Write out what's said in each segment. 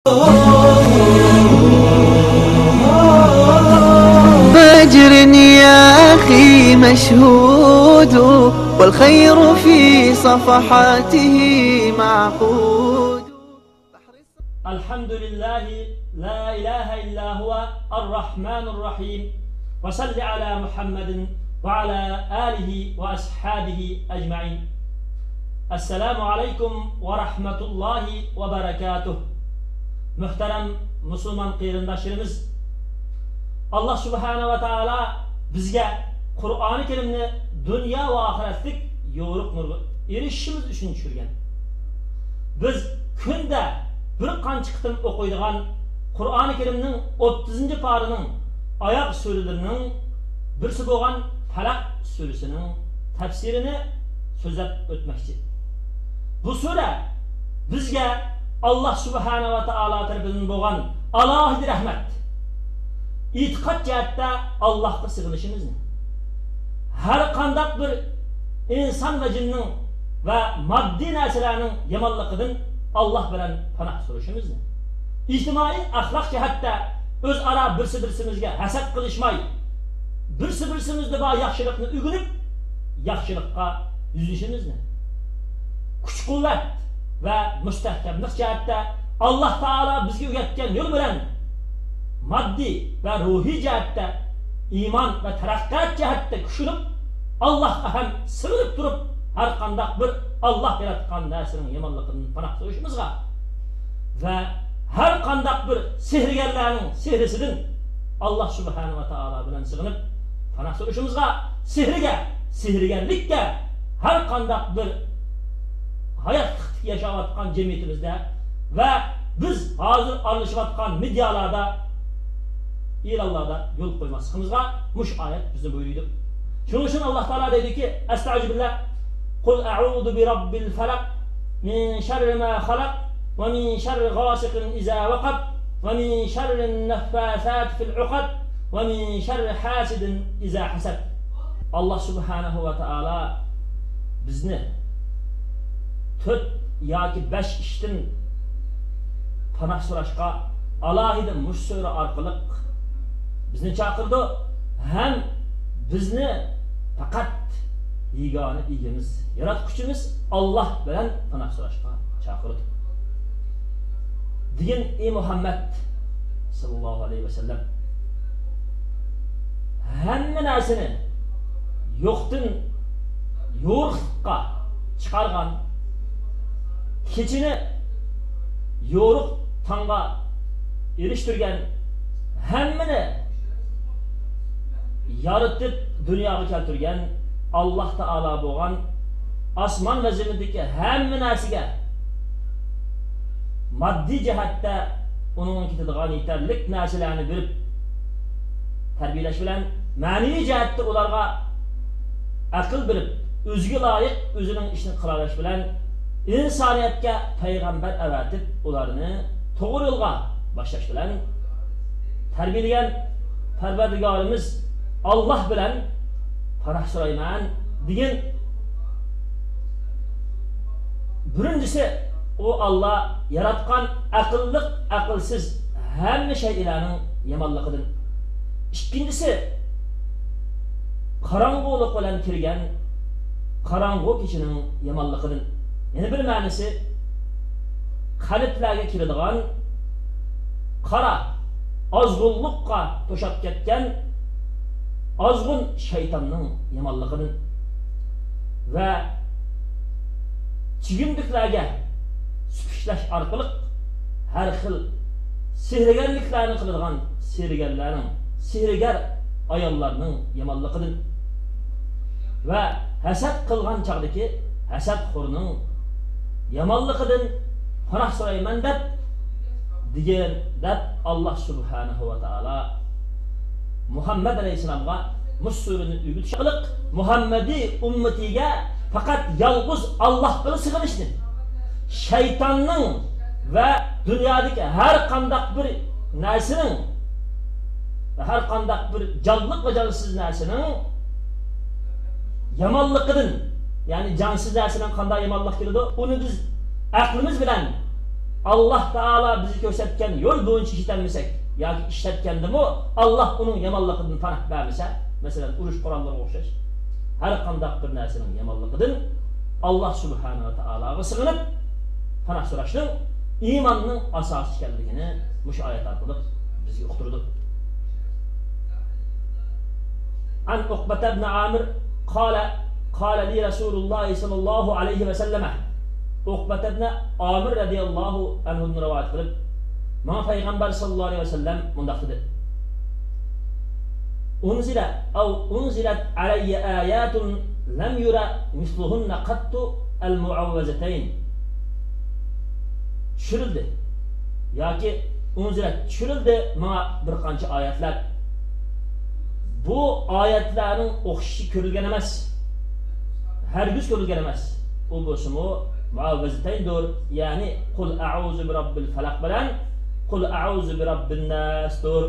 فجر يا أخي مشهود والخير في صفحاته معقود. الحمد لله لا إله إلا هو الرحمن الرحيم وصل على محمد وعلى آله وأصحابه أجمعين. السلام عليكم ورحمة الله وبركاته. Muhterem Müslüman qeyrindaşlarımız, Allah Subhanahu wa Taala bizge Kur'an-ı Kerimni dünya ve ahiretlik yo'riq nurga erishishimiz uchun tushirgan. Biz kunda bir qancha qitim o'qiydigan Qur'oni Kerimning 30-parining oyoq suralarining birisi bo'lgan Falaq surasining tafsirini so'zlab o'tmoqchi. Bu sura bizga Allah Subhanahu wa Taala tarafidan bo'lgan alohida rahmat. İtiqad jihatda Allohga sig'inishimizni, har qanday bir inson va jinning va moddiy narsalarning yomonligidan Allah bilan panoh so'rashimizni, ijtimoiy axloq jihatda o'zaro birsi-birsimizga hasad qilishmay, birsi-birsimizda bor yaxshilikni o'rganib, yaxshilikqa yuzlashimizni, kuch-quvvat va mustahkamlik jihatda Allah Taala bizga o'rgatgan yo'l bilan maddi ve ruhi jihatda iman ve taraqqiyot jihatda kuchlanib, Allohga ham sig'inib turib, har qanday bir Allah yaratgan narsaning yomonligidan panoh so'rashimizga ve har qanday bir sehrgarlarning sehrisidan Allah Subhanahu wa Taala bilan sig'inib panoh so'rashimizga, sehrgarlikka har qanday bir hayot yashayotgan jamiyatimizda ve biz hozir alışayotgan medialarda İlallarda yol koymasımızga muş ayet bize buyuruyordu. Şunun için Allah Teala dedi ki: Estağfirullah. Kul a'udhu bi rabbil falak min şerri ma halak ve min şerri gasiqin iza vaqab ve min şerrin neffasat fil uqad ve min şerri hasidin iza hasad. Allah Subhanahu wa Taala bizni 4 yoki 5 ishdan panoh so'rashga alohida mush sura orqali bizni chaqirdi, ham bizni faqat yegona egamiz, yaratquchimiz Allah bilan panoh so'rashga chaqirdi. Degan ey Muhammad sallallohu alayhi va sallam, hamma narsani yo'qdan yo'riqqa chiqargan, kechini yo'riq tongga erishtirgan, hammani yaratib dunyoga keltirgan Allah Taala bo'lgan osmon va zimindagi hamma narsaga moddiy jihatda uning ketadigan yetarlik narsalarni berib tarbiyalash bilan ma'naviy jihatda ularga aql berib, o'ziga loyiq o'zining ishini qilalash bilan insoniyatga payg'ambar avatib ularni to'g'ri yo'lga boshlash bilan tarbiyalagan Parvardigorimiz Allah bilan panoh so'rayman degan. Birinchisi o Allah yaratgan aqlli, aqlsiz hamma shaylarning yomonligidan. Ikkinchisi qorong'ulik bilan kirgan qorong'u kechining yomonligidan. Yana bir ma'nosi qalblarga kiradigan qora ozg'unlikqa to'shab ketgan ozg'un shaytonning yomonligidan va chigimdiklarga supishlash orqali har xil sehrgarliklarni qiladigan sehrgarlarning, sehrgar ayollarning yomonligidan va hasad qilgan chog'dagi hasadxo'rning yomonligidan panoh so'rayman degan Allah Subhanahu wa Taala Muhammad Aleyhisselam'a musulunu ügütüşalık Muhammedi ümmetiga fakat yalnız Allah kılı sığınıştı. Şeytanın ve dünyadaki her kandak bir narsenin ve her kandak bir canlılık ve cansız narsenin yamanlıkının, yani cansız narsenin kandak yamanlık girdi, onu biz aklımız bilen Allah Taala bizi ko'rsatgan yo'l bo'yicha ishlatmasak yoki ishlatgandimi Allah uning yomonligidan panoh bermasa, masalan, urush qurollarga o'xshash har qanday bir narsaning yomonligidan Allah subhanahu va taologa sig'inib panoh so'rashning iymonning asosi ekanligini mush oyat orqali bizga uqtirdi. An Uqbata ibn Amir qala li Rasululloh sallallohu alayhi va sallam. Uqbata ibn Amir radhiyallohu anhu rivoyat qilib, "Men payg'ambar sallallohu alayhi va sallam mundaq dedi: Unzilat alayya ayatun lam yura misluhunna qattu al-mu'awwazatayn." Tushirildi yoki unzilat tushirildi menga bir qancha oyatlar. Bu oyatlarning o'qishi ko'rilgan emas. Hargiz ko'rilgan emas. U bo'lsa-mu mu'awwazatayndir, ya'ni qul a'uzu bi robbil falaq bilan qul a'uzu bi robbin nasdir.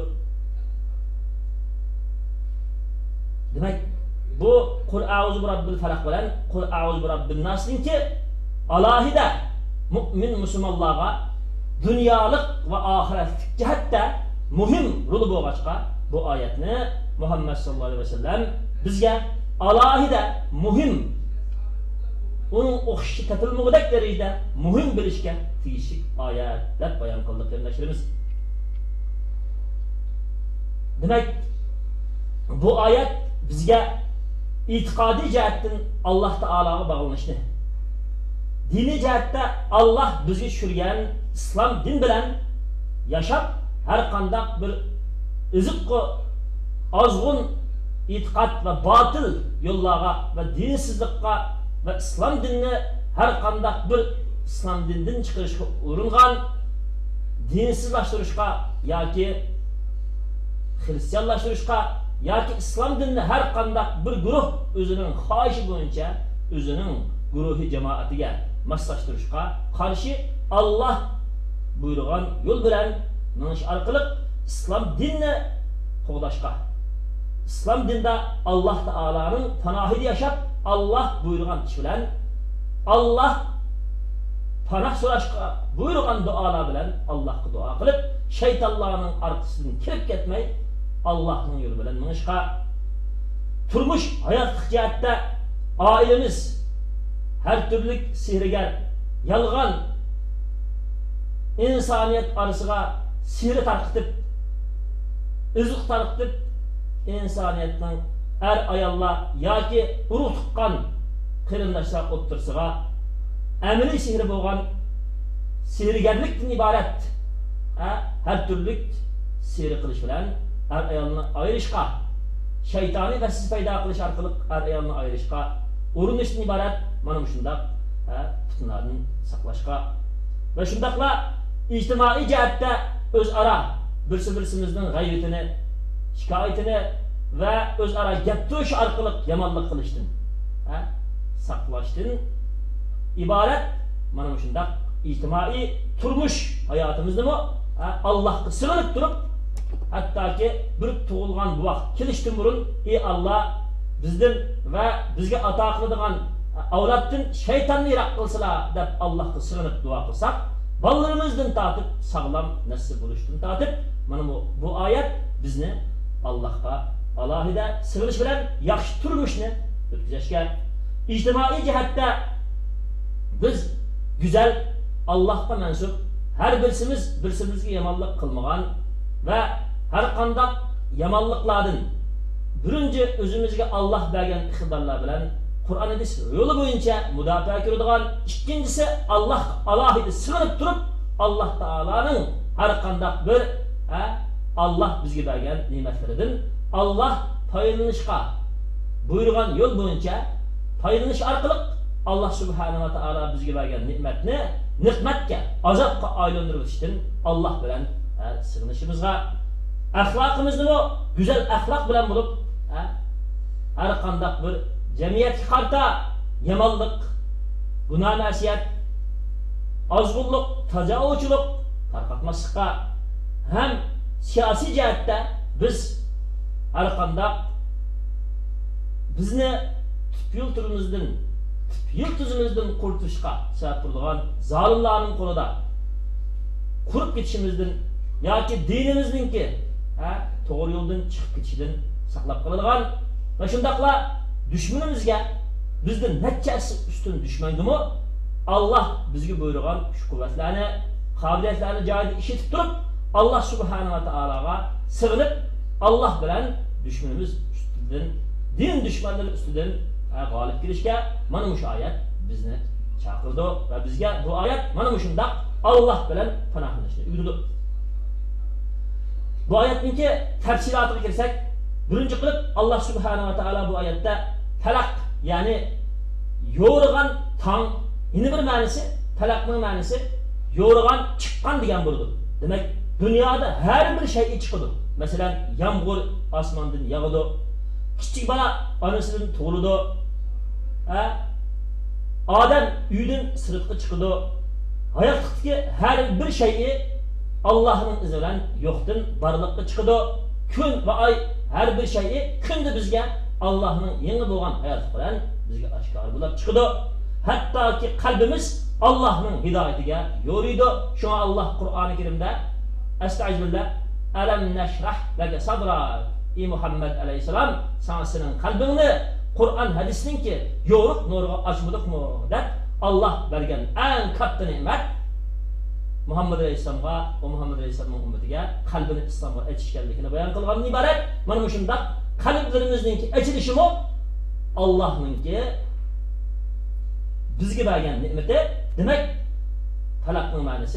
Demak, bu qul a'uzu bi robbil falaq bilan qul a'uzu bi robbin nasninki alohida mu'min musulmonlarga dunyolik va oxiratlik jihatda muhim rol bo'lg'achqa bu oyatni Muhammad sallallohu alayhi vasallam bizga alohida muhim uning o'qishi tatilmag'idek darajada muhim bilishga tegishli oyat deb bayon qildik qarindoshlarimiz. Demak, bu oyat bizga e'tiqodiy jihatdan Alloh taologa bog'lanishni, diniy jihatda Allah bizga tushirgan islom din bilan yashab har qanday bir iziqqa ozg'un e'tiqod va botil yo'llarga va dinsizlikqa va islom dinini har qanday bir islom dinidan chiqarishga uringan, dinsizlashtirishga yoki xristianlashtirishga yoki islom dinini har qanday bir guruh o'zining xohishi bo'yicha o'zining guruhi jamoatiga moslashtirishga qarshi Allah buyurgan yo'l bilan menish orqali islom dinini qo'g'dashga, islom dinida Alloh taolaning panohida yashab, Allah buyurgan ish bilan Allah panoh so'rashga buyurgan duolar bilan Allohga duo qilib, shaytonlarning orqasidan kirib ketmay Allohning yo'li bilan menishga, turmush hayotlik jihatda oilamiz her türlü sihirgar, yalgan insoniyat arasıga sihri tarqitib, üzük tarqitib, insoniyatning er ayollar yoki urug' tuqqan qarindoshlar o'ttirsiga amaliy sihri bo'lgan sihirgarlikdan iborat her türlü sihri qilish bilan er ayolni ayirishga, shaytoniy vasvasa paydo qilish orqali er ayolni ayirishga urinishdan iborat mana shundaq fitnalardan saqlashga va shundaqla ijtimoiy jihatda o'zaro birsimizning g'aybatini, shikoyatini va o'zaro gap to'sh orqali yomonlik qilishdan saqlashdan iborat mana shundaq ijtimoiy turmush hayotimizni Allohga sig'inib turib, hattoki bir tug'ilgan bu vaqt kelishdan burun ey Alloh bizdan va bizga ato qiladigan avloddan shaytonni yiroq qilsalar deb Allohga sig'inib duo qilsak, bolalarimizdan tortib sog'lom nasib bo'lishdan tortib mana bu oyat bizni Allohga alohida sig'inish bilan yaxshi turmushni o'tkazishga, ijtimoiy jihatda biz go'zal, Allohga mansub, har birsimizga yomonlik qilmagan va har qanday yomonliklardan birinchi o'zimizga Alloh bergan iqtidorlar bilan Qur'on hadis yo'li bo'yicha mudofaa ko'radigan, ikkinchisi Alloh alohida sig'inib turib Alloh taolaning har qanday bir Allah bizga bergan ne'matlaridan Allah foydalanishga buyurgan yo'l bo'yicha foydalanish orqali Allah subhanahu va taolo bizga bergan ne'matni niqmatga, azobga aylantirishdan Allah bilan sig'inishimizga, axloqimizni go'zal axloq bilan bo'lib har qanday bir jamiyatga qarta yomonlik, gunoh masiyat, ozg'unlik, tajovuzchilik tarqatmaslikqa ham siyosiy jihatda biz har qanday bizni yurtimizdan qurtulishga sabab bo'lgan zolimlarning qo'lida qurup ketishimizdan yoki dinimizningki to'g'ri yo'ldan chiqib ketishidan saqlab qolingan va shundaqla dushmanimizga bizdan nechasi ustun dushmandimi Allah bizga buyurgan kuch quvvatlarni qobiliyatlarni joyida ishitib turib Allah subhanahu va taologa sig'inib Allah bilan dushmanimiz ustidan din dushmanlari ustidan g'olib kelishga mana shu oyat bizni chaqirdi va bizga bu oyat mana shundoq Allah bilan panohlashni buyurdi. Bu oyatningki tafsilotiga kirsak, birinchi qilib Allah subhanahu va taolo bu oyatda falaq, ya'ni yo'rg'an tong, yeni bir ma'nosi, falaqning ma'nosi yo'rg'an chiqqan degan bo'ldi. Demak, dunyoda har bir shay chiqadi. Masalan, yomg'ir osmondan yog'adi, kichik bola onasidan tug'iladi, odam uydan sirtqa chiqadi. Hayotdagi har bir shay'i Allah'ın izni bilan yo'qdan borliqqa chiqadi. Kun va oy har bir shay'i kunda bizga Allah'ın yangi bo'lgan hayot bilan bizga oshkor bo'lib chiqadi. Hattoki qalbimiz Allah'ın hidoyatiga yo'riydi. Shuna Allah Qur'oni Karimda Estağfirullah alam nashrah laka sadrak ey Muhammad alayhisalom sana sening qalbingni Qur'on hadisninki yo'riq nurga ochmadikmi deb Allah bergan eng katta ne'mat Muhammed Aleyhisselam'a ve Muhammed Aleyhisselam'ın ümmetiga kalbini İslam'a etişkenlikini bayan kılganın ibaret. Mana şunda kalplerimizdeki etişimi Allah'ınki bizge bergen nimeti demek falaqning ma'nosi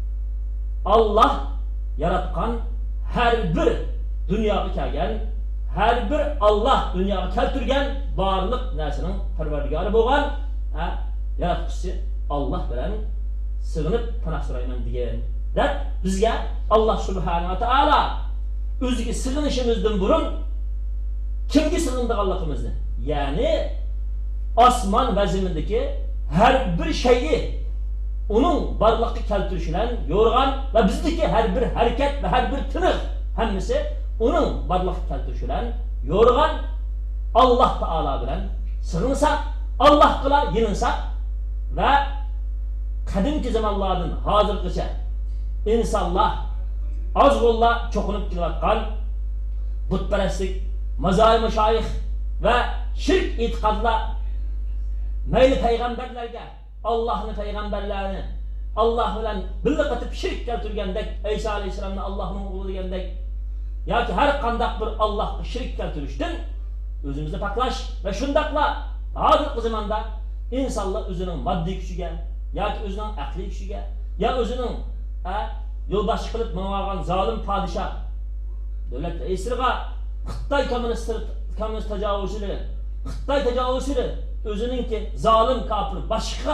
Allah yaratgan her bir dunyoga kelgan, her bir Allah dunyoga keltirgan barliq narsaning parvardigori bo'lgan yaratquchisi Allah bilan sig'inib panoh so'rayman degan. Deb bizga Allah subhanahu va taolo o'ziga sig'inishimizdan burun kimga sig'inganligimizni, ya'ni osmon va zimindagi har bir shay'i onun barliqqa keltirish bilan yo'rg'an va bizdagi har bir harakat va har bir tiniq hammasi onun barliqqa keltirish bilan yo'rg'an Allah taolo bilan sig'insak, Allah qila yilinsak va qadimki zamonlardan hozirgacha insonlar ozg'unlar cho'qinib kelayotgan butparastlik, mazoyi mashoyix va shirk e'tiqodlar mayli payg'ambarlarga, Allah'ın peygamberlerini Allah bilan birlik qilib shirk keltirgandek, İsa alayhisalomni Allohning o'g'li degandek yoki har qanday bir Allohga shirk keltirishdan o'zimizni paklash va shundaqla hozirgi zamonda insonlar o'zining moddiy kuchiga yoki o'zining aqliy kuchiga ya o'zining yo'lboshchi qilib ma'murgan zolim podshoh davlat raisiga Xitoy kommunist tajovuzchilari, Xitoy tajovuzchilari o'zininki zolim kafir boshqa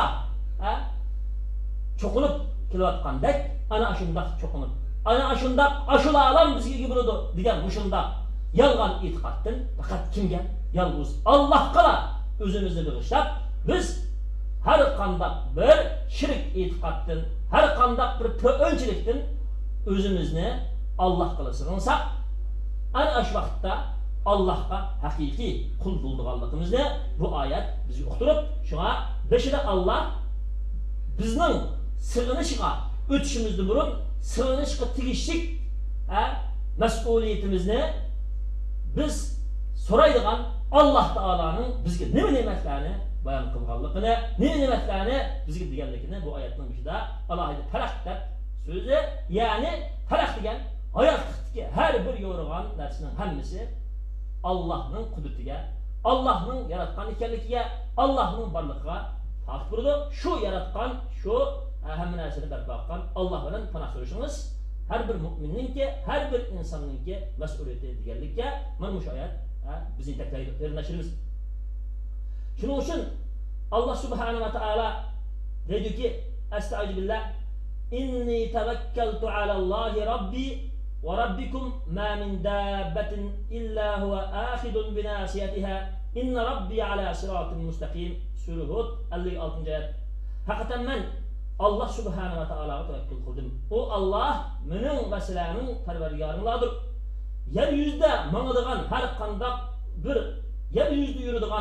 cho'qinib kelayotgandek ana shundaq cho'qinib ana shundaq ashula alam bizga ega bo'ladi degan mushunda yolg'on e'tiqoddan faqat kimga? Yolg'iz Allohga o'zimizni bag'ishlab biz har qanday bir shirk e'tiqoddan, har qanday bir o'lchilikdan o'zimizni Allohga sig'insak, ana shu vaqtda Allah'a haqiqiy qul bo'lganligimizni bu oyat bizga uqtirib, shunga beshida Allah bizning sig'inishiga o'tishimizdan burun sig'inishga tegishlik mas'uliyatimizni biz so'raydigan Allah taolaning bizga nima ne'matlarni bayon qilganligini, nima ne'matlarni bizga deganligini bu oyatning ichida alohida falaq deb so'zi, ya'ni falaq degan hayotdagi har bir yo'rg'an narsaning hammasi Allah'ın kudretiga, Allah'ın yaratgan ekanligiga, Allah'ın barligiga farq beradi. Şu yaratgan, şu hamma narsani barpo qilgan Allah bilan panoh so'rashimiz har bir mu'minninki, har bir insonninki mas'uliyati deganlikka mana shu oyat bizni yetaklaydi. Shuning uchun Allah subhanahu va taolo deydiki, Estağfirullah inni tavakkaltu alallohi robbi ve rabbikum ma min dabbatin illa huwa akhidun bi nasiyatiha inna rabbi ala siratin mustaqim. Sura Hud 56. ayet. Hakikaten ben Allah subhanahu ve taolaga tavakkul qildim. O Allah mening va sizlarning parvardigoringlardir. Yer yuzida mangadigan har qanday bir yer yuzida yuradigan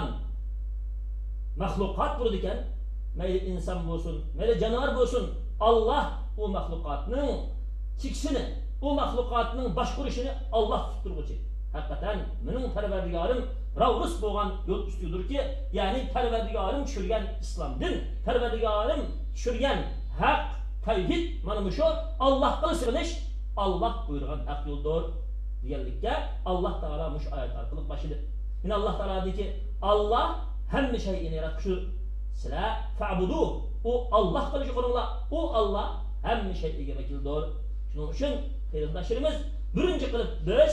mahluqat bor ekan, mayli inson bo'lsin, mayli jonivor bo'lsin, Allah o mahlukatning chiksini, o mahlukatning boshqurishini Alloh tutturguchi. Haqiqatan mening Parvardigorim ravus bo'lgan yo'l ustidirki, ya'ni Parvardigorim tushirgan islom din, Parvardigorim tushirgan haq, tavhid, mana bu shu Allohga sig'inish, Alloh buyurgan haq yo'ldir deganlikka Alloh taolo mush oyat orqali boshladi. Yine Allah taolo deyki, Alloh hamma shayni yaratguchi. Sizlar fa'budu, u Alloh qilishi qilinglar. U Alloh hamma shayga vakildir. Shuning uchun qarindoshlarimiz birinchi qilib biz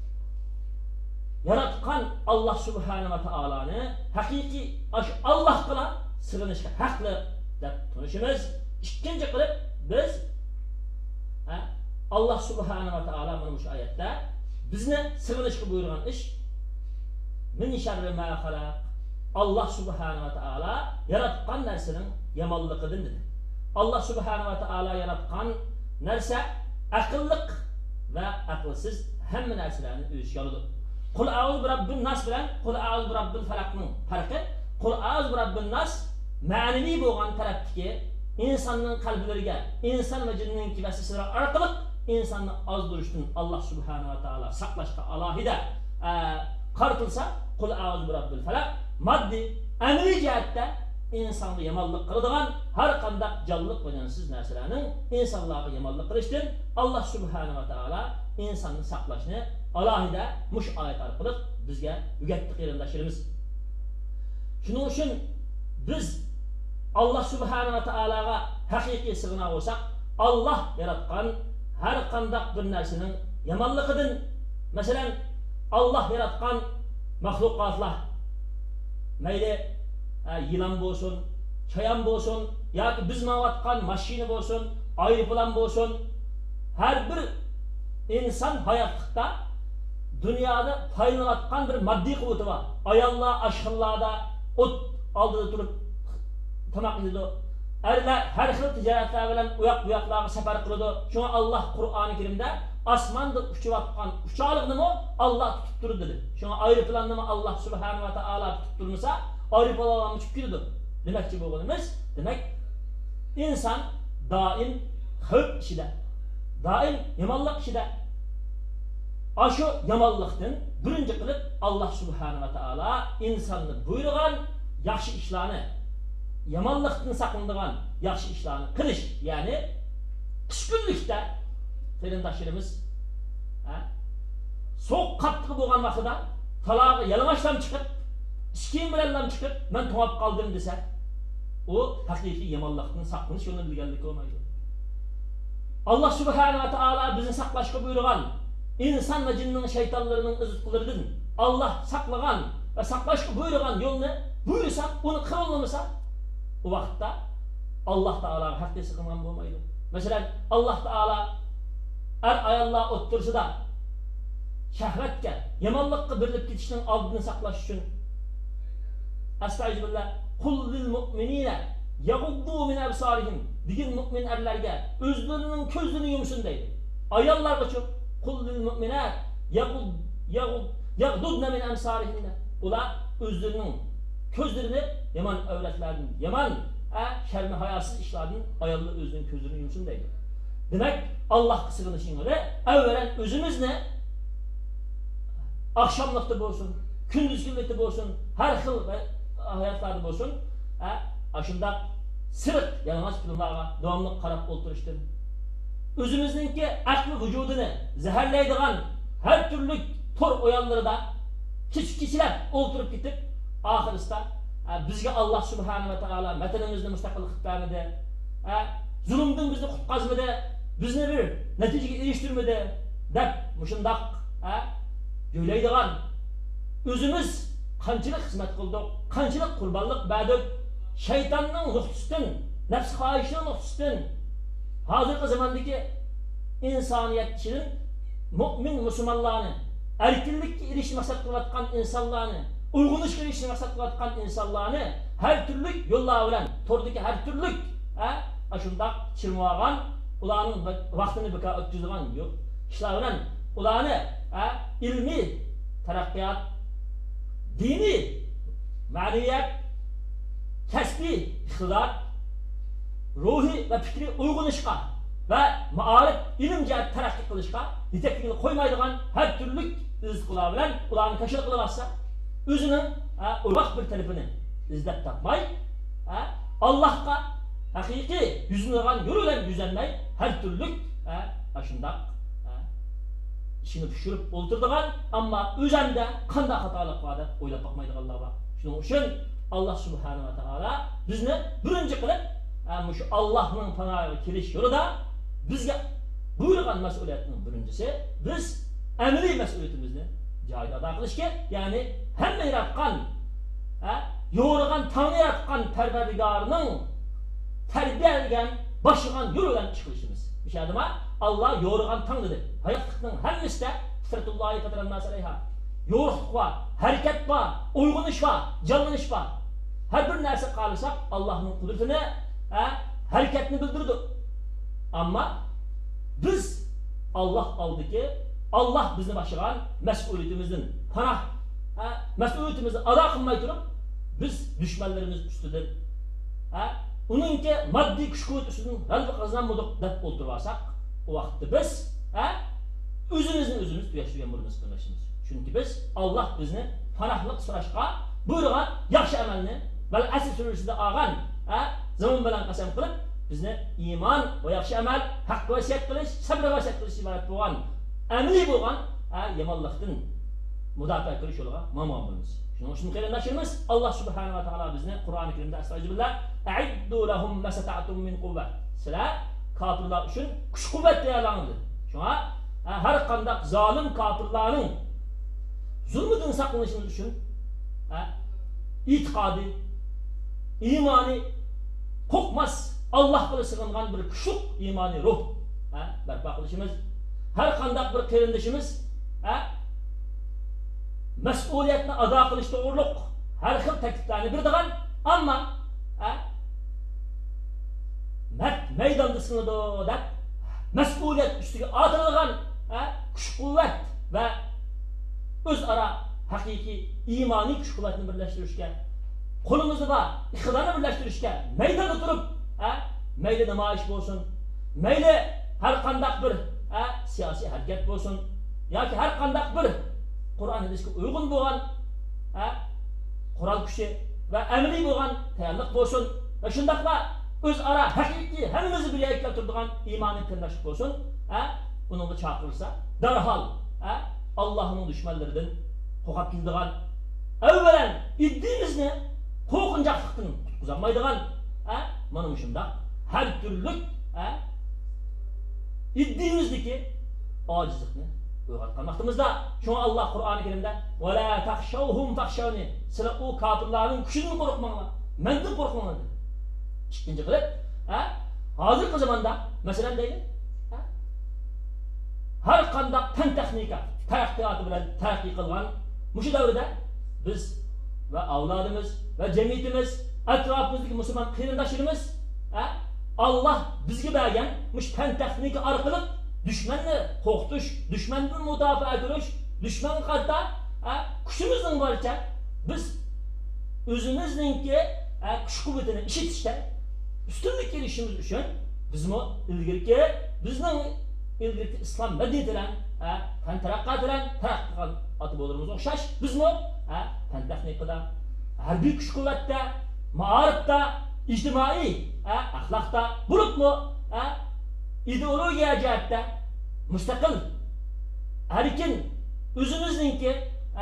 yaratgan Allah subhanahu va taoloni haqiqiy Allah qila sig'inishga haqli deb tunishimiz. Ikkinchi qilib biz Allah subhanahu va taolo mana shu oyatda bizni sig'inishga buyurgan ish min sharri ma xalaq. Allah subhanahu va taolo yaratgan narsaning yomonligidan dedi. Allah subhanahu va taolo yaratgan narsa aqlliq va aqlsiz hamma narsalarni o'z ichiga oladi. Qul a'udhu bi robbin nas bilan qul a'udhu bi robbil falaqning farqi, qul a'udhu bi robbin nas ma'naviy bo'lgan tarafdagi insonning qalblariga, inson va jinning vasvasalari orqali insonni ozdirishdan Allah subhanahu va taolo saqlashga alohida qaratilsa, qul a'udhu bi robbil falaq moddiy amaliy jihatda insonni yomonlik qiladigan har qanday jonliq va jonsiz narsalarning insonlarga yomonlik qilishdan Allah subhanahu va taolo insonni saqlashni alohida mush oyat orqali bizga o'rgatdi qarindoshlarimiz. Shuning uchun biz Allah subhanahu va taologa haqiqiy sig'ina olsak, Allah yaratgan har qanday bir narsaning yomonligidan, masalan, Allah yaratgan mahlukatlar, mayli yılan bo'lsin, chayon bo'lsin, yoki biz minayotgan mashina bo'lsin, aeroplan bo'lsin, har bir inson hayotlikda dunyoda foydalanayotgan bir moddiy quvvati bor. Ayollar ashxillarda o't oldida turib tamoq yeydi. Erlar har xil tijoratlar bilan uyoq-buyoqlarga safar qiladi. Shunga Alloh Qur'oni Karimda osmonda uchayotgan uchoqni Alloh tutib turdi dedi. Shunga aeroplanni Alloh subhanahu va taolo tutib turmasa, aeroplan uchib ketadi. Demakchi bo'lganimiz, demak inson doim xavf ichida, doim yomonlik ichida. Aşu yomonlikdan birinchi qilib Alloh subhanahu va taolo insonni buyurgan yaxshi ishlarni, yomonlikdan saqlanadigan yaxshi ishlarni qilish, ya'ni tushkunlikda qarindoshlarimiz so'q qattiq bo'lgan vaqtida talog'i yalang'ochdan chiqib, ishkiyim bilan chiqib, men to'g'ab qoldim desa, u haqiqiy yomonlikdan saqlanish yo'lini bilganlik bo'lmaydi. Alloh subhanahu va taolo bizni saqlashga buyurgan inson va jinning shaytonlarining izqilaridan Allah saqlagan va saqlashga buyurgan yo'lni buyursa, uni qilolmasa, o vaqtda Alloh taolaga haqiqiy sig'ingan bo'lmaydi. Masalan, Alloh taolo ayollar o'ttirsida shahvatga, yomonlikqa berilib ketishning oldini saqlash uchun astag'firullah, qul lil mu'minina yaghuddu min absarihim degan mu'min erlarga o'zlarining ko'zlarini yumsin deydi. Ayollarga uchun qul lil mu'minat yaghdudna min absarihim. Ular o'zlarining ko'zlarini yomon avratlardan, yomon sharmi hayosiz ishlardan ayollar o'zining ko'zlarini yumsin deydi. Demak, Allohga sig'inishing o'zi avvalan o'zimizni akşamlıkta bo'lsin, kunduzgilikda bo'lsin, har xil hayotlarda bo'lsin, ashunda sirq yalang'och filmlarga davomli qarab o'tirishdan, o'zimizningki aqli vujudini zaharlaydigan har turli tor o'yinlarida kechikilab o'tirib ketib, oxirida bizga Alloh subhanahu va taolo vatanimizni mustaqil qilib bermadi, zulmdan bizni qutqazmadi, bizni bir natijaga erishtirmadi deb mushundoq o'ylaydigan, o'zimiz qanchalik xizmat qildik, qanchalik qurbonlik berdik, shaytonning nuqtasidan, nafs xohishining nuqtasidan, hozirgi zamondagi insoniyat ichidan mu'min musulmonlarni erkinlikka erishishni maqsad qilayotgan insonlarni, uyg'unishga erishishni maqsad qilayotgan insonlarni har turli yo'llar bilan, tordagi har turli shundoq chirmogan, ularning vaqtini bekor o'tkazadigan yo'q ishlar bilan ularni ilmiy taraqqiyot, diniy ma'naviyat, kasbiy iqtidor, ruhiy va fikriy uyg'unishga va ma'arif ilm jihat taraqqi qilishga yetakligini qo'ymaydigan har turli rizqlar bilan ularni tashkil qilyapsa, o'zining uyg'oq bir tarafini izlab topmay, Allohga haqiqiy yuzlangan yo'l bilan yuzlanmay, har turli shundoq ishini pishirib o'ltirdigan, ammo o'zanda qanday xatolik bor deb o'ylab boqmaydiganlar bor. Shuning uchun Alloh subhanahu va taolo bizni birinchi qilib shu Allohning panohiga kelish yo'lida bizga buyurgan mas'uliyatning birinchisi, biz amaliy mas'uliyatimizni joyida ado qilishga, ya'ni hamma yaratgan, yo'rg'an, tangni yaratgan Parvardigorning tarbiyalagan, boshlangan yo'l bilan chiqishimiz. Bishadima Allah yo'rg'an tang dedi. Hayotlikning hammasida fitratullohi fatrannas alayha. Yo'riq bor, harakat bor, uyg'onish bor, jonlanish bor. Har bir narsa qilsak Allohning qudratini, harakatni bildirdi. Ammo biz Allah oldiki, Allah bizni boshlagan mas'uliyatimizdan panoh, mas'uliyatimizni ado qilmay turib, biz dushmanlarimiz ustidan, uningki moddiy kuch-quvvat ustidan g'alaba qozonmoqdik deb o'tirib o vaqtda biz o'zimizni tugashtirgan bo'lamiz qilishimiz. Chunki biz Allah bizni panohlik so'rashga buyurgan yaxshi amalni va Asr surasida olgan zaman bilan qasam qilib bizni iymon va yaxshi amal, haq vasiyat qilish, sabr vasiyat qilish iborat bo'lgan, amaliy bo'lgan yomonlikdan mudofaa qilish yo'liga mamon bo'lamiz. Shuning uchun qarindoshlarimiz Alloh subhanahu va taolo bizni Qur'oni Karimda astag'firullah, a'iddu lahum masata'tum min quvva. Sizlar kafirlar uchun kuch-quvvat tayyorlanglar. Shunga har qanday zolim kafirlarning zulmidan saqlanishimiz uchun e'tiqodi, iymoni qo'rqmas, Allohga sig'ingan bir kuchli iymoniy ruh barpo qilishimiz, har qanday bir qarindishimiz mas'uliyatni ado qilish to'g'riliq har xil takliflarni beradigan, ammo maydonda sinadi deb mas'uliyat ustiga ortilgan kuch-quvvat va o'zaro haqiqiy iymoniy kuch-quvvatni birlashtirishga, qo'limizda bor iqtidorni birlashtirishga maydonda turib, mayli namoyish bo'lsin, mayli har qanday bir siyosiy harakat bo'lsin, yoki har qanday bir Qur'on hadisga uyg'un bo'lgan qurol kuchi va amaliy bo'lgan tayyorlik bo'lsin va shundaqla o'zaro haqiqiy hammamizni birga turadigan iymoniy tenglik bo'lsin, uningga chaqirilsa darhol Allohning dushmanlaridan qo'rqib keladigan, avvalan iddimizni qo'rqinchoqlikdan qutqizolmaydigan, mana shunda har turli iddimizdagi ojizlikni uyg'otgan vaqtimizda, shunga Alloh Qur'oni Karimda "Va la takhshawhum takhshawni", sizlar u kofirlarning kuchidan qo'rqmanglar, mendan qo'rqmanglar dedi. Ikkinchi qilib, hozirgi zamonda masalan deydi, har qanday fan texnika taraqqiyoti bilan taraqqiy qilgan mush davrda biz va avlodimiz va jamiyatimiz, atrofimizdagi musulmon qarindoshlarimiz Allah bizga bergan mush fan texnika orqali dushmanni qo'rqitish, dushmandan mudofaa qilish, dushmanga qarshi kuchimizning boricha biz o'zimizningki kuch-quvvatini ishlatishda ustunlik kelishimiz uchun bizmi ilgirki bizning islom madaniyatidan fan taraqqiyot bilan taraqqi qilgan ota bo'larimiz o'xshash, bizmi fan texnikada, harbiy kuch-quvvatda, ma'arifda, ijtimoiy axloqda bo'libmi ideologiya jihatda mustaqil, erkin, o'zimizningki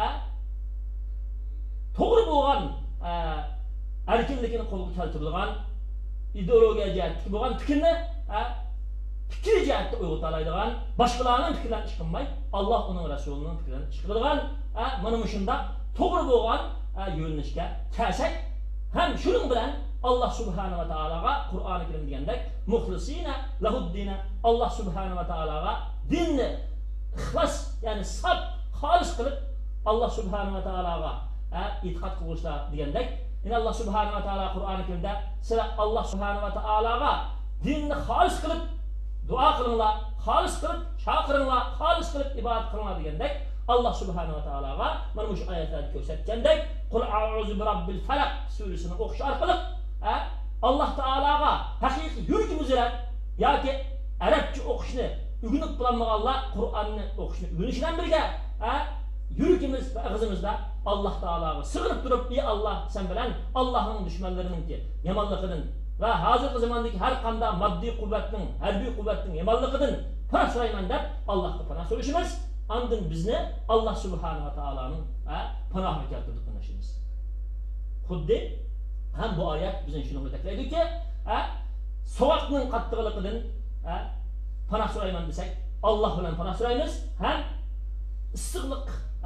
to'g'ri bo'lgan erkinlikni qo'lga keltirilgan ideologiya jihatdagi bo'lgan fikrni fikr jihatda uyg'ota oladigan, boshqalarning fikrlarini ish qilmay, Alloh uning rasulining fikrlarini ish qiladigan, mana shunda to'g'ri bo'lgan yo'nalishga kelsak, ham shuning bilan Allah subhanahu wa ta'alaga Qur'oni Karim degandek muxlisina lahuddina, Allah subhanahu wa ta'alaga dinni ixlos, ya'ni saf, xolis qilib Allah subhanahu wa ta'alaga e'tiqod qilishlar degandek, ya'ni Allah subhanahu wa ta'ala Qur'oni Karimda sizlar Allah subhanahu wa ta'alaga dinni xolis qilib duo qilinglar, xolis qilib chaqiringlar, xolis qilib ibodat qilinglar degandek, Allah subhanahu wa ta'alaga mana shu oyatlarda ko'rsatgandek, Qul a'uzu bi robbil falaq surasini o'qish orqali Allah Taalaga haqiqiy yuragimiz bilan yoki Arabcha o'qishni o'rganib bilmaganlar Qur'onni o'qishni o'rganish bilan birga yuragimiz va og'zimizda Alloh taologa sig'inib turib, ey Alloh, sen bilan Allohning dushmanlarining yomonligidan va hozirgi zamondagi har qanday moddiy quvvatning, harbiy quvvatning yomonligidan panoh so'rayman deb Allohga panoh so'rashimiz, andin bizni Alloh subhanahu va taoloning panohiga keltirib qilishimiz. Xuddi ham bu oyat bizning shuni ta'kidlaydiki, sovuqning qattiqligidan panoh so'rayman desak, Alloh bilan panoh so'raymiz, ham issiqlik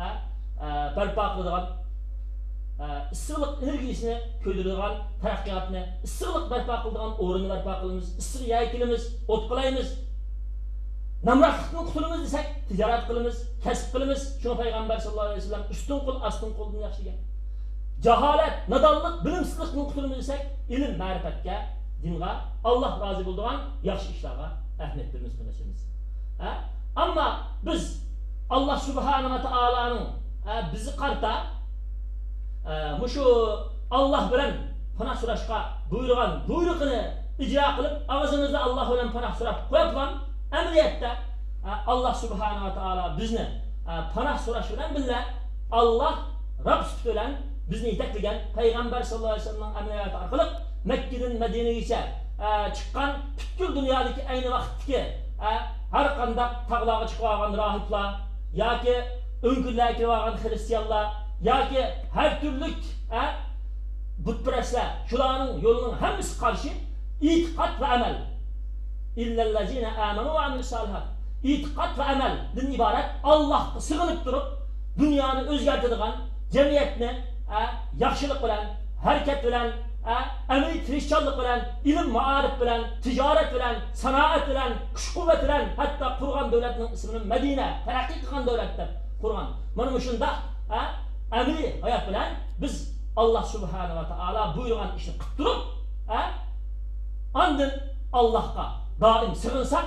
barpo qiladigan, issiqlik energiyasini ko'ydiradigan taraqqiyotni, issiqlik barpo qiladigan o'rinni barpo qilamiz, issiq yay qilamiz, o't qilamiz. Namratlikdan qutulamiz desak, tijorat qilamiz, kasb qilamiz. Shuni payg'ambar sollallohu alayhi vasallam ustun qo'l, astun qo'ldan yaxshi degan. Jaholat, nadonlik, bilimsizlikdan qutulamiz desak, ilm, ma'rifatga, dinga, Alloh rozi bo'ladigan yaxshi ishlarga ahamiyat beramiz qilishimiz. Ammo biz Alloh subhanahu va taoloning bizni qarta mushu Alloh bilan panoh so'rashga buyurgan buyrug'ini ijro qilib, og'zimizda Alloh bilan panoh so'rab qo'yapman. Amaliyotda Alloh subhanahu va taolo bizni panoh so'rash bilan birga Alloh Rabb bilan bizni yetaklagan payg'ambar sollallohu alayhi vasallam amaliyoti orqali Makkadan Madinaga chiqqan butkul dunyodagi ayni vaqtdagi har qanday tog'larga chiqib olgan rohiblar yoki o'ngillarga kirib olgan xristianlar yoki har turli butparastlar shularning yo'lining hammasi qarshi e'tiqod va amal. İllellezine amenu ve amilus salihat. İtiqat ve amelden ibaret Allah'a sığınıp durup dünyanı özgertadigan, cemiyetini yaxshilik bilan, hareket bilan, amaliy tirishchanlik bilan, ilm, ma'arif bilan, tijorat bilan, sanoat bilan, kuch-quvvat bilan, hatto qurgan davlatning ismini Madina, taraqqiy qilgan davlatda qurgan. Mana shunda amaliy hayot bilan biz Alloh subhanahu va taolo buyurgan ishni qilib turib, andin Allohga daim sığınsak,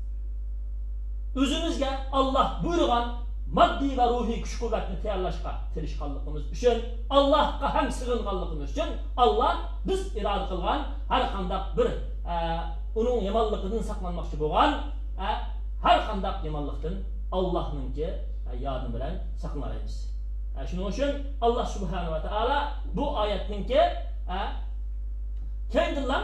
özümüzge Allah buyurgan maddi ve ruhi güç kuvvetini tayarlaşqa tirishqanligimiz uchun, Allohga ham sığınganligimiz uchun Allah biz irade qilgan har qanday bir uning yomonligidan saqlanmoqchi bo'lgan har qanday yomonlikdan Allohninki yardım bilan saqlanamiz. Shuning uchun Alloh subhanahu va taolo bu oyatninki kendilar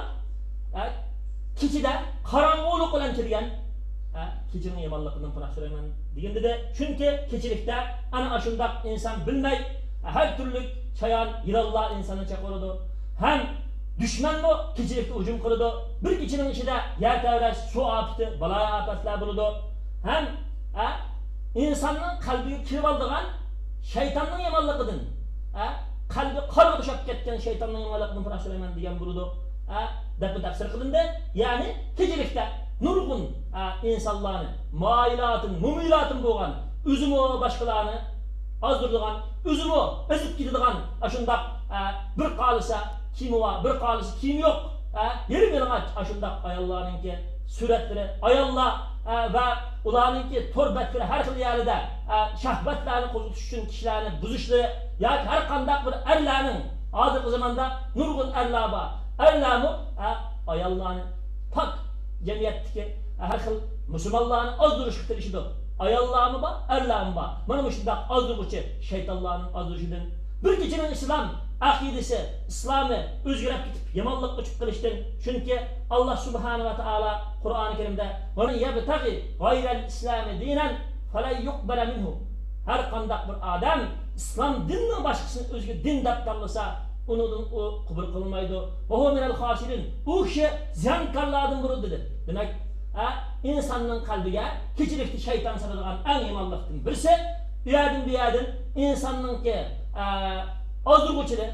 kechida qorong'ulik bilan kirgan kechining yomonligidan panoh so'rayman deganda, chunki kechilikda ana shundoq inson bilmay har turli chayon yirallar insonni chaqiradi, ham dushmanmi kechilikda hujum qiladi, bir kechining ichida yer tavrash, suv ofati, balo ofatlar bo'ladi, ham insonning qalbiga kirib oladigan shaytonning yomonligidan, qalbi qorga tushib ketgan shaytonning yomonligidan panoh so'rayman degan bo'ladi. Deb tafsir qilindi. Ya'ni kechilikda nurg'un insonlarni moilatin, mumilatin bo'lgan, o'zimi boshqalarni ozdiradigan, o'zimi ezib ketadigan, shundoq bir qolsa kimi bor, bir qolsa kimi yo'q, yerim-yerimach shundoq ayollarningki suratlari, ayollar va ularningki torbatlari har xil yerda shahvatlarni qo'zg'atish uchun kishilarni buzishlari yoki har qanday bir erlarning hozirgi zamonda nurg'un erlar bor. Erlarni ayollarni pak jamiyatdagi har xil musulmonlarni ozdirishga tirishadi. Ayollarmi bor, erlarmi bor. Mana shunday ozdiruvchi shaytonlarning ozdirishidan bir kechining islom aqidasi, islomi o'zgarib ketib yomonlikqa chiqib qilishdan, chunki Alloh subhanahu va taolo Qur'oni Karimda "Va yabtaghi g'ayral islami dinan falan yuqbala minhu." Har qanday bir odam islom dinining boshqasini o'ziga din deb tanlasa, unudan o qabul qilmaydi. Va huwa minal khasirin. U kishi ziyankorlardan biri dedi. Demak, insonning qalbiga kechilikni shayton soladigan eng yomonlikdan birisi, bu yerdan insonningki ozdiruvchilik,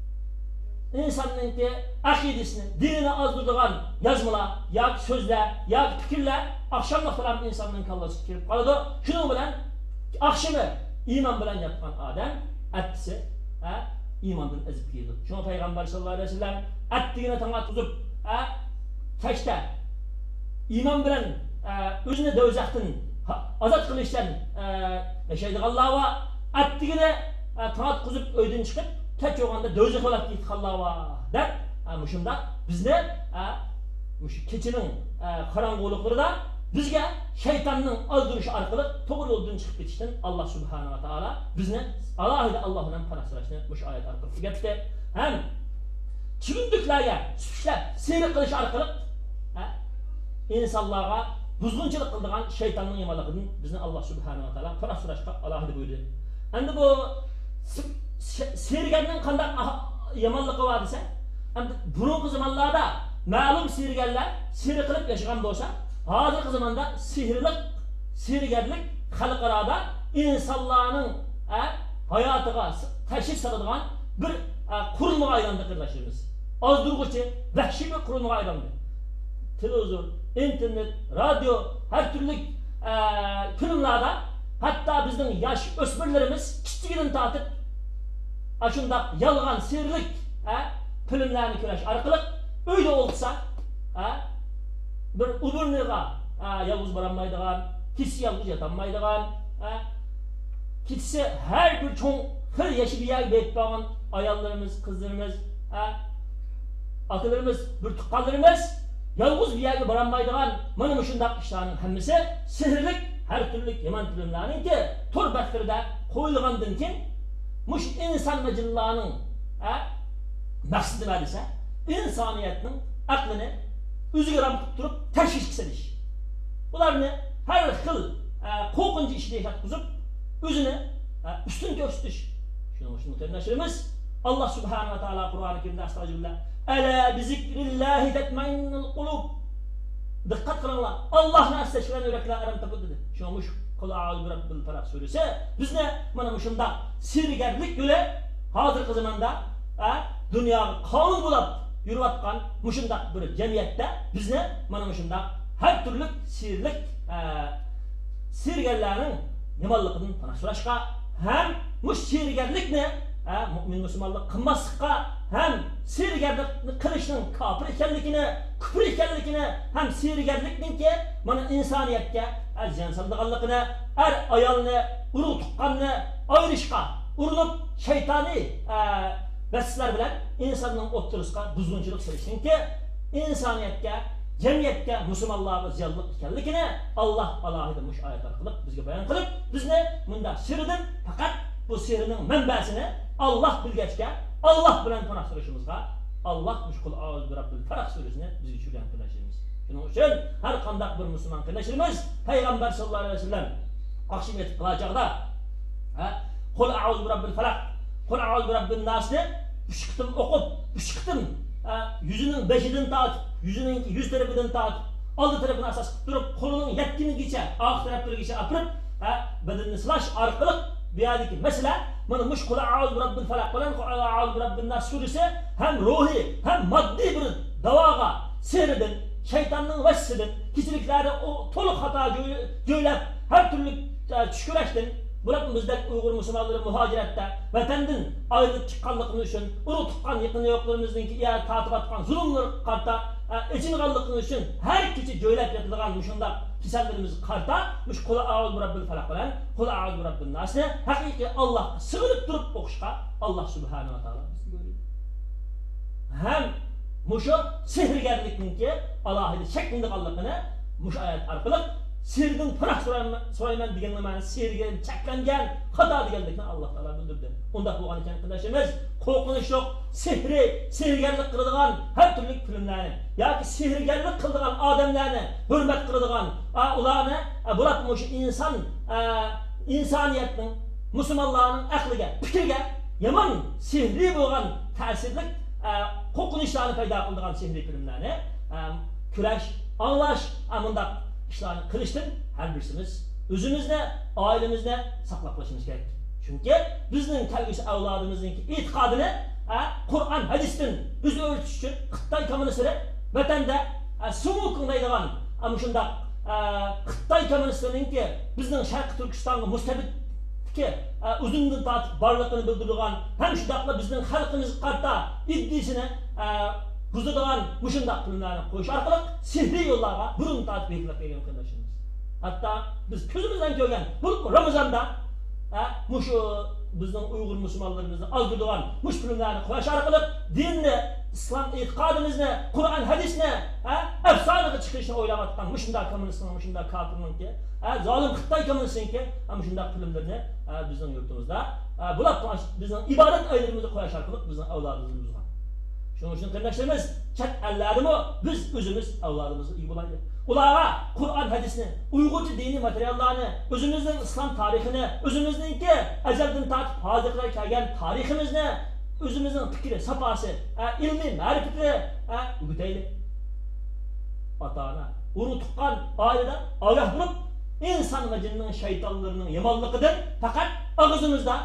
insonningki aqidasini, dinini ozdiradigan yozmalar, yoki so'zlar, yoki fikrlar oqshomlik bilan insonning kallasiga kirib qoladi. Shuning bilan oqshimi iymon bilan yotgan odam attisi imandan ezib keldi. Şuna Peygamber sallallahu aleyhi ve sellem ettiğine tangat tutup kechda iman bilan o'zini do'zaxdan ozod qilishdan yashaydiganlar va ettiğine tangat quzib uydan chiqib kech o'g'anda do'zax bo'lib ketganlar va deb shunda bizni mushu kechining qarang'uliqlarida bizga shaytonning ozdirishi orqali to'g'ri yo'ldan chiqib ketishdan Alloh subhanahu va taolo bizni alohida Alloh bilan panoh so'rashni bu oyat orqali o'rgatdi. Ham chigunduklarga suqlab seri qilish orqali insonlarga buzg'unchilik qiladigan shaytonning yomonligidan bizni Alloh subhanahu va taolo panoh so'rashga alohida buyurdi. Endi bu serganning qanday yomonligi bor desa, endi burungi zamonlarda ma'lum serganlar seri qilib yashagan bo'lsa, hozirgi zamonda sergarlik xalqaroda insonlarning hayotiga tashvish soladigan bir qurilmaga aylandi qilishimiz. Ozdurg'uchi, vahshiy bir qurilmaga aylandi. Televizor, internet, radio, her türlü filmlarda, hatta bizning yosh o'smirlarimiz kichikligidan tortib ashunda yolg'on serlik filmlarni ko'rish orqali uyda o'lsa bir uburniga yolg'iz borolmaydigan, kisi yolg'iz yotolmaydigan, kisi her bir cho'ng bir yaşı bir yer bekleyen ayollarımız, kızlarımız, akalarımız, bir tuqqanlarımız yolg'iz bir yerga borolmaydigan mana shunday ishlarning hammasi sehrlik her türlü yomon filmlarningki to'r bastirida qo'yilgandan keyin mush inson va jinlarning maqsadi nima desa, insoniyatning aqlini o'ziga ram qilib turib tashvish qilish. Ularni har xil qo'rqinch ishga yetkazib, o'zini ustun ko'rsatish. Shuni tanlashimiz Allah subhanahu va taolo Qur'oni Karimda astag'firullah ala bi zikrillahi tatma'innul qulub. Diqqat qilinglar. Allohni astashgan yuraklar aram topadi dedi. Shumush qul a'udhu birabbil falaq surasi bizni mana shunda sergarlik yo'li hozirgi zamonda dunyoga qonun bo'lib yurayotgan mushundaq bir jamiyatda bizni mana shunda har turli sergarlarning nimaligini tanishtirishga ham mush sergarlikni mu'min musulmonlar qilmaslikqa ham sergarlikni qilishning kofir ekanligini, kufr ekanligini ham sergarlikninki mana insoniyatga ziyon soladiganligini, ayolni urug' tuqqanni ayirishga urinib shaytoniy vasvaslar bilan insonning o'ttirishga buzg'unchilik qilishninki insoniyatga, jamiyatga, musulmonlarga ziyonli ekanligini Alloh alohida mush oyat orqali bizga bayon qilib, bizni bunda sirdan faqat bu sirning manbasini Allah bilgachga, Allah bilan panoh so'rashimizga Allah mushkul a'udhu birabbil falaq surasini bizga tushirgan qilishimiz. Shuning uchun har qanday bir musulmon qilishimiz payg'ambar sollallohu alayhi vasallam aqshim etib qilajaqda qul a'udhu birabbil falaq, qul a'udhu birabbin nasni 3 qitim o'qib, 3 qitim yüzünün beşidan tortib, yüzünün yüz tarafidan tortib, oldi tarafini asos qilib turib, qo'lining yakkinigacha, oq taraflarigacha apirib, badanni silash orqali bu yerdagi masala mana mushkul a'udhu birabbil falaq bilan a'udhu birabbin nas surasi ham ruhiy, ham moddiy bir davoga, serdan, shaytonning vasvasidan, kichikliklari to'liq xato joylab, har turli tushkurashdan bular bizdek Uyg'ur musulmonlari muhojiratda vatandan ayrılib chiqqanligimiz uchun, urug' tuqqan yaqin yo'qlarimizninki tortib atgan zulmlar qarta ichinganligimiz uchun har kecha joylab yotilgan shunday kasallarimizni qarta mush qul a'udhu birabbil falaq bilan qul a'udhu birabbin nasni haqiqiy Allohga sig'inib turib o'qishga Alloh subhanahu va taolo bizga buyurdi. Ham mushu sehrgarlikninki alohida shaklindiganligini mush oyat orqali sirdan panoh so'rayman degan ma'no serga chaklangan xato deganlikni Alloh taolo bildirdi. Unda bo'lgan ekan qilishimiz qo'rqinish yo'q, sehrgarlik qiladigan har turli filmlarni yoki sehrgarlik qiladigan odamlarni hurmat qiladigan ularni bular o'sha insoniyatning, musulmonlarning aqliga, fikriga yomon sehri bo'lgan ta'sirli qo'rqinishlarni paydo qiladigan sehri filmlarni kurash, anglash, bundaq ishlarni qilishdan har birimiz o'zimizni, oilamizni saqlab qolishimiz kerak. Chunki bizning kelgusi avlodimizning e'tiqodini Qur'on, hadisdan o'zi o'rgatish uchun Xitoy kommunistlari vatanda sumu qilmaydigan shunday Xitoy kommunistlarininki bizning Sharq Turkistonga mustabidki uzundan tortib borligini bildirgan ham shundaqla bizning xalqimiz qarta iddisini buzadigan mushundaq filmlarni qo'yish orqali sehriy yo'llarga burun tortib beklab kelgan qilishimiz. Hatto biz ko'zimizdan ko'rgan bu Ramazonda mushu bizning Uyg'ur musulmonlarimizni ozdirgan mush filmlarni qo'yish orqali dinni islom e'tiqodimizni, Qur'on hadisni afsonaga chiqishni o'ylab atgan mushunda kommunistning, mushunda kofirninki, zolim Xitoy kommunistninki, mushunda filmlarni bizning yurtimizda bular bizning ibodat aylarimizni qo'yish orqali bizning avlodimizni buzgan. Shuning uchun qarindoshlarimiz, chet ellardimi biz o'zimiz avlodimizni ega bo'laylik. Ularga Qur'on hadisni, Uyg'urcha diniy materiallarni, o'zimizning islom tarixini, o'zimizningki ajaldan tortib hozirga kelgan tariximizni, o'zimizning fikri, safosi, ilmiy ma'rifati o'rgataylik. Ota-ona, urug' tuqqan oilada ogoh bo'lib, inson va jinning shaytonlarining yomonligidan faqat og'zimizda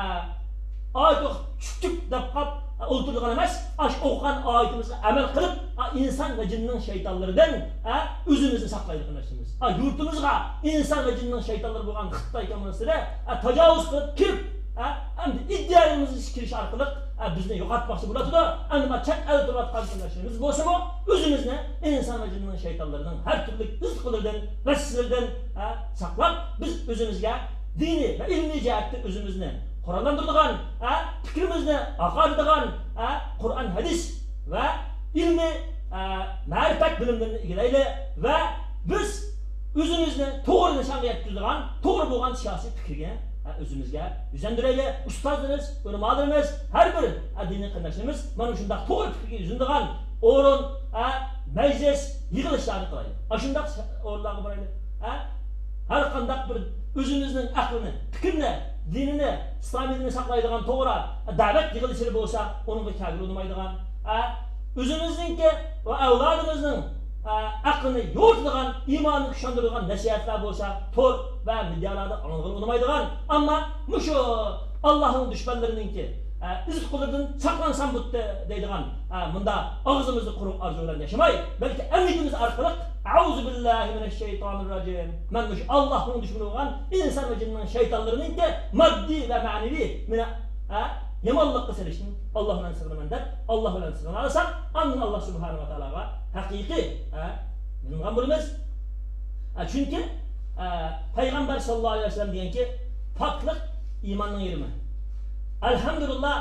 oyat chuchuk deb qolib o'ltirgan emas, ash o'qigan oyatimizga amal qilib, inson va jinning shaytonlaridan o'zimizni saqlaylik qilishimiz. Yurtimizga inson va jinning shaytonlari bo'lgan Xitoy kommunistlari tajovuz qilib kirib, endi iddialarimizni kirish orqali bizni yo'qotmoqchi bo'ladi-da. Endi ma chet el turayotgan qilishimiz bo'lsa-mu, o'zimizni inson va jinning shaytonlaridan har turli rizqlardan, vassillardan saqlab, biz o'zimizga diniy va ilmiy jihatda o'zimizni Qur'onlantirgan, fikrimizni aqoidadigan Qur'on hadis va ilmiy ma'rifat bilimlarini egallaylik va biz o'zimizni to'g'ri nishonga yetkazadigan, to'g'ri bo'lgan siyosiy fikrga o'zimizga yuzlantiraylik. Ustozlarimiz, ulamolarimiz, har bir diniy qarindoshlarimiz mana shunday to'g'ri fikrga yuzlanadigan o'rin, majlis, yig'ilishlarni qilaylik. Shunday o'rinlarga boraylik. Har qanday bir o'zimizning aqlini, fikrini, dinini, islomiyatini saqlaydigan to'g'ri da'vat yig'ilishlari bo'lsa, uningga kabir bo'lmaydigan, o'zimizningki va avlodimizning aqlini yo'rtadigan, iymonni kuchlantiradigan nasihatlar bo'lsa, to'r va medialarda anglag'il bo'lmaydigan, ammo mushu Allohning dushmanlarininki izqulidan saqlansam butdi deydigan bunda og'zimizni quruq orzu bilan yashamay, balki amniyatimiz orqali A'udhu billahi minashshaytonirrojim. Men mush Allohning dushmani bo'lgan inson va jinning shaytonlarininki moddiy va ma'naviy meni yomonlikqa selishni Alloh bilan sig'inaman deb, Alloh bilan sig'inalsak, andan Alloh subhanahu va taologa haqiqiy mingan bo'lamiz. Chunki payg'ambar sallallohu alayhi vasallam deganki, poklik iymonning yerimi. Alhamdulillah,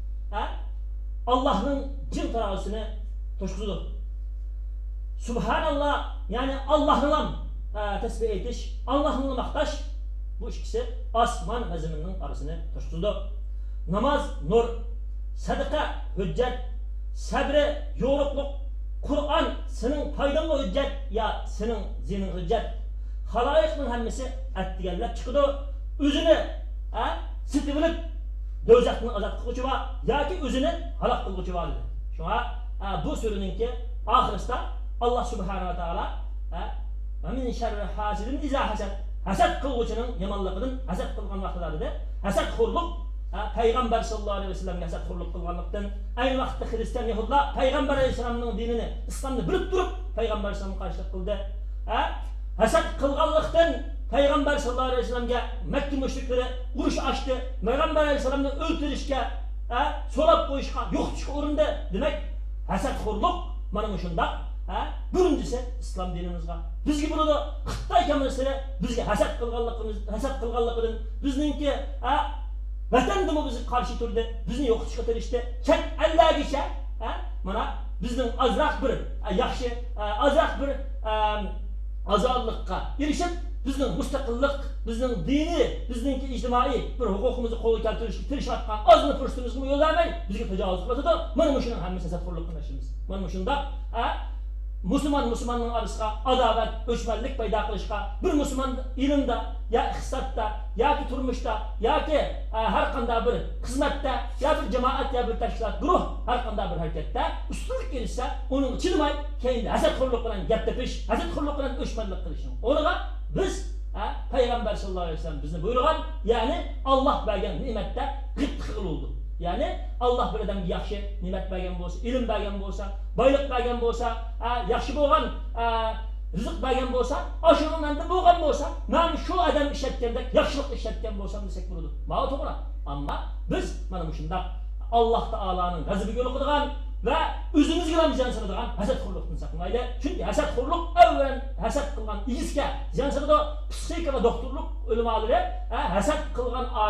Allohning jin tarozisini to'shqizdi. Subhanallah, yani Allah'ın tesbih etiş, Allah'ın maqtash, bu ikisi osmon va zaminning orasini to'shqizdi. Namoz nur, sadaqa hujjat, sabri yo'riqliq, Qur'on sening foydangga hujjat ya sening zining hujjat. Xaloyiqning hammasi atdigallab chiqdi. O'zini sitib bilib do'zaxdan ozod qiluvchi va yoki o'zini halok qiluvchi var edi. Shunga bu suraninki oxirisida Allah subhanahu wa ta'ala ve min şerri hasidin iza hasad. Hasad qiluvchining yomonligidan hasad qilgan vaqtlarida hasad xurluq payg'ambar sallallohu alayhi vasallamga hasad xurluq qilganlikdan, ayni vaqtda xristian yahudlar payg'ambar alayhisolamning dinini, islomni bilib turib payg'ambar alayhisolamga qarshilik qildi. Hasad qilganlikdan payg'ambar sallallohu alayhi vasallamga Makka mushriklari urush ochdi, payg'ambar alayhisolamni o'ldirishga, so'lab qo'yishga, yo'qotishga urindi. Demak, hasad xurluq mana shunday. Birincisi İslam dinimizga. Bizga bo'ladi Xitoy kommunistlari bizga hasad qilganligidan, bizningki vatandimi bizga qarshi turdi, bizni yo'qotishga tirishdi. Chet ellargacha mana bizning azroq bir yaxshi, azroq bir azodlikqa erishib, bizning mustaqillik, bizning diniy, bizningki ijtimoiy bir huquqimizni qo'lga keltirishga tirishayotgan ozmi fursatimizni yo'llamay bizga tajovuz qiladi. Mana shuning hammasi hasadxo'rlik qilishimiz. Mana shunda Müslümanın arasında adalet, öçmenlik payda qilishga, bir Müslüman ilimda, ya iqtisodda, ya ki turmuşda, ya ki her qanday bir xizmatda, ya bir cemaat, ya bir tashkilot, guruh, her qanday bir hareketde ustunlik gelirse, onun chidamay, keyinda hasadxo'rlik bilan gap tepish, hasadxo'rlik bilan o'chmanlik qilishni. O'rniga biz Peygamber sallallahu aleyhi ve sellem bizni buyurgan, yani Allah bergen nimetde g'ibti qilindi. Yani Allah bir adamga yaxshi ne'mat bergan bo'lsa, ilm bergan bo'lsa, boylik bergan bo'lsa, yaxshi bo'lgan rizq bergan bo'lsa, ashuni menda bo'lgan bo'lsa, men shu odam ishlatganda yaxshilik ishlatgan bo'lsam desak bo'ladi. Mana to'g'ri. Ammo biz mana shunda Alloh taolaning g'azabiga yo'liqadigan va o'zimizga ham ziyon soladigan hasadxo'rlikdan saqlanaylik. Chunki hasadxo'rlik avval hasad qilgan igizga ziyon soladi. Psixika va doktorlik ulamolari hasad qilgan odam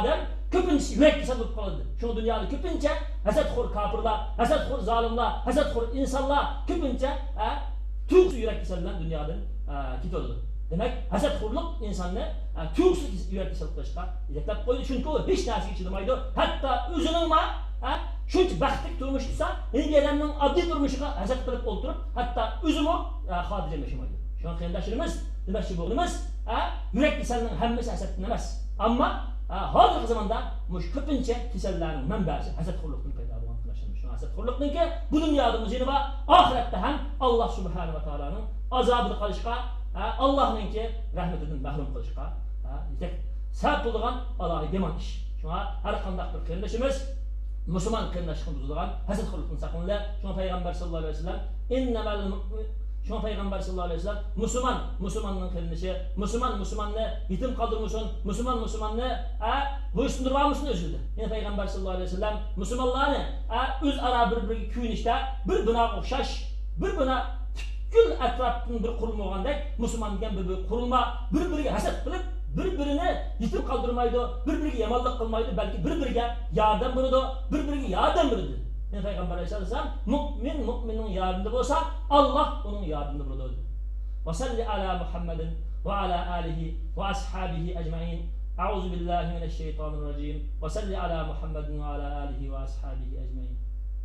ko'pincha yurak kasal bo'lib qoladi. Shu dunyoda ko'pincha hasadxo'r kofirlar, hasadxo'r zolimlar, hasadxo'r insonlar ko'pincha tuyg'usiz yurak kasali bilan dunyodan ketadi. Demak, hasadxo'rlik insonni tuyg'usiz yurak kasal qilishga yetakab qo'ydi. Chunki u hech narsaga chidamaydi. Hatto o'zining shuncha baxtli turmush qilsa, odamning oddiy turmushiga hasad qilib o'ltirib, hatto o'zimi xotirjam yashamaydi. Shuni qarindoshlarimiz, demakchi bo'lamiz, yurak kasalining hammasi hasaddan emas. Ammo hozirgi zamonda mush ko'pincha kasallarning manbasi hasadxo'rlikdan paydo bo'lgan qilishimiz. Shu hasadxo'rlikniki bu dunyoda o'zini va oxiratda ham Alloh subhanahu va taoloning azobini qilishga, Allohninki rahmatidan mahrum qilishga yetak sabab bo'lgan Allohning yomon ish. Shunga har qanday bir qarindoshimiz musulmon qarindoshlikni buzadigan hasadxo'rlikdan saqlaninglar. Shunga payg'ambar sollallohu alayhi vasallam Şuna Peygamber sallallahu aleyhi ve sellem Müslümanın kılınışı, Müslümanını yetim kaldırmışsın, Müslümanını boysunturmamışsın özüldü. Yine Peygamber sallallahu aleyhi ve sellem Müslümanlarını öz ara bir kuyunuşta bir buna okşaş, bir buna tükkül etrafının bir kurulma olgandek Müslüman diyen bir kurulma, birbirine haset kılıp birbirine yetim kaldırmaydı, birbirine yamanlık kılmaydı, belki birbirine yardım buludu, birbirine yardım buludu. Yani Peygamber Aleyhisselam müminin yardımında olsa Allah onun yardımında bulunur. Ve salli ala Muhammedin ve ala alihi ve ashabihi ecmaîn. Euzu billahi mineşşeytanirracim. Ve salli ala Muhammedin ve ala alihi ve ashabihi ecmaîn.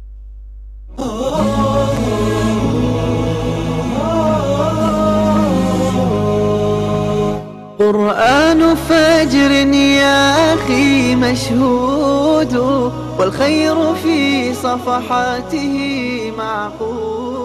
قرآن فجر يا أخي مشهود والخير في صفحاته معقود